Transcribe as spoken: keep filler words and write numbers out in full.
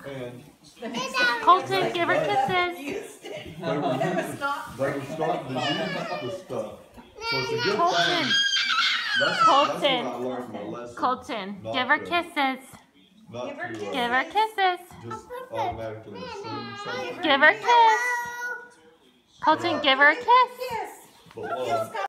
And Colton, give her kisses. they were, using, they were starting to use the stuff. So it's a good Colton. thing. That's, Colton. that's when I learned my lesson. Colton, Not give her to- kisses. Not Give her to, uh, kisses. Give her kisses. just automatically assume something. Give her a kiss. Colton, give her a kiss. Yes. But, uh,